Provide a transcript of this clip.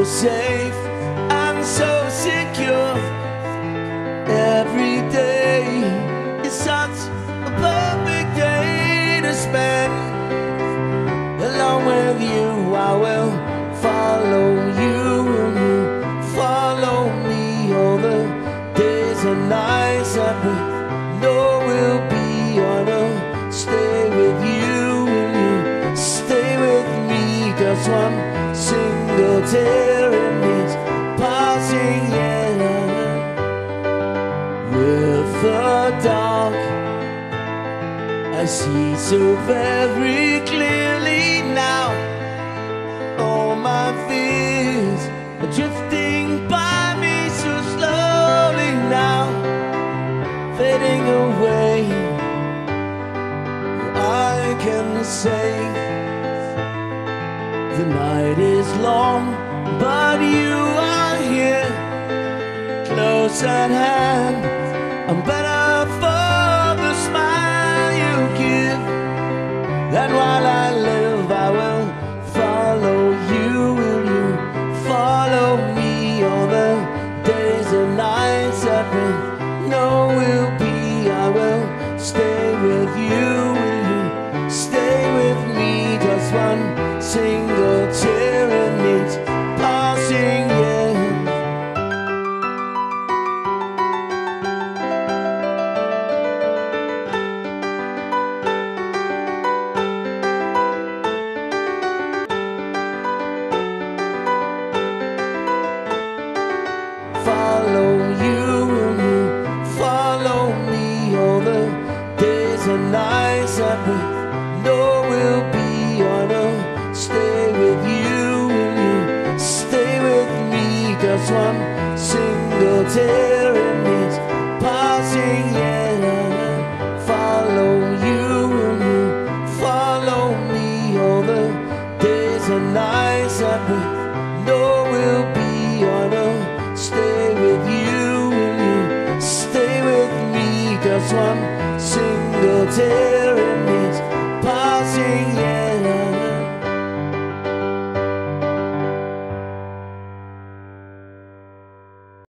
so safe and so secure. Every day is such a perfect day to spend along with you. I will follow you and you follow me all the days and nights that we know we'll be on. I'll stay with you and you stay with me. Just one single tear in this passing, yeah. With the dark, I see so very clearly now. All my fears are drifting by me so slowly now, fading away. I can say the night is long, but you are here, close at hand. I'm better for the smile you give. And while I live, I will follow you. Will you follow me all the days and nights that we know will be? I will stay with you. Will you stay with me? Just one single tear and it's passing, yeah. Follow you and you follow me all the days and nights that we know will be on. I'll stay with you and you stay with me. Just one single tear and it's passing, yeah. Follow you and you follow me all the days and nights that we know will be on. I'll stay with you and you stay with me. Just one single tear.